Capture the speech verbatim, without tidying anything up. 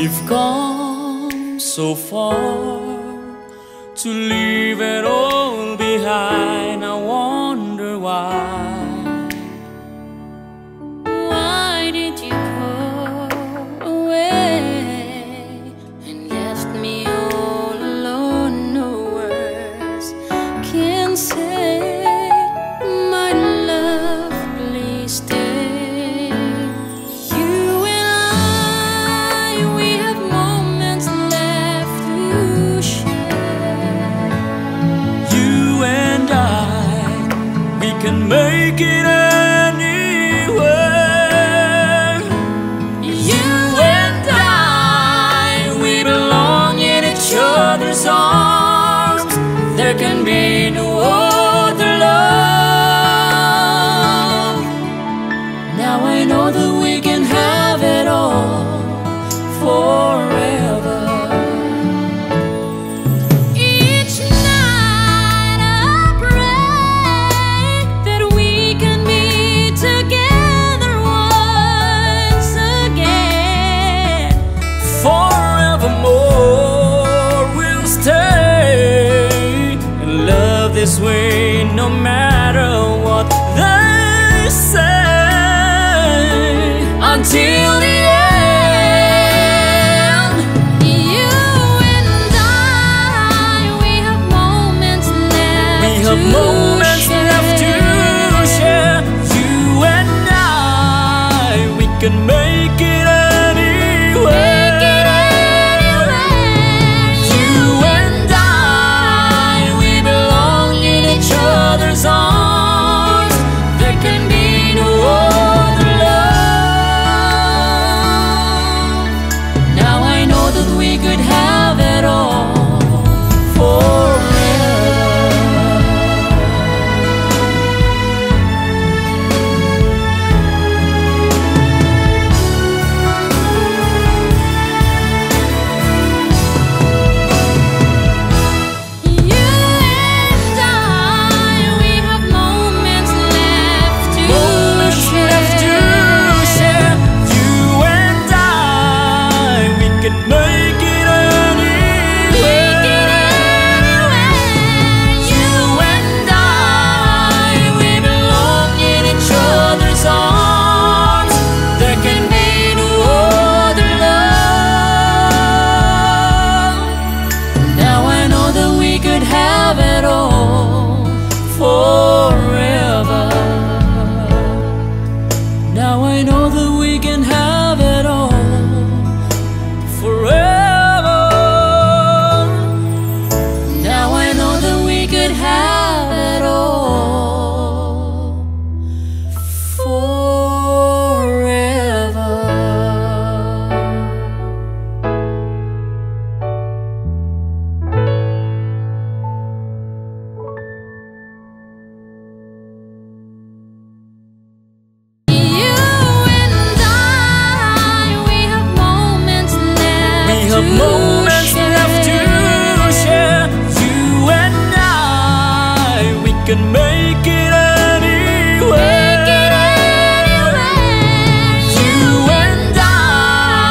We've come so far to leave it all behind. I wonder why. Why did you go away and left me all alone? No words can say. My love, please stay. You and I, we have moments left to share. You and I, we can make it anywhere. You and I, we belong in each other's arms. There can be no other love. Now I know that we can have it all forever. Each night I pray that we can be together once again. Forevermore we'll stay and love this way, no matter what they say. Until the end, You and I, we have moments left we have to moments share. left to share. You and I, we can make it anywhere. Make it anywhere. You and I, we belong in each other's arms. There can be no other love. Now I know that we could have it all forever. You and I, we have moments left to Moments share. left to share. You and I, we can make it anywhere. Make it anywhere. You and I, we belong in each other's arms. There can be no other love. Now I know that we could have it all forever. Now I know that we can have it all forever. Now I know that we could have it all forever. You and I, we have moments left We have to moments share. left to share. You and I, we can make it anywhere.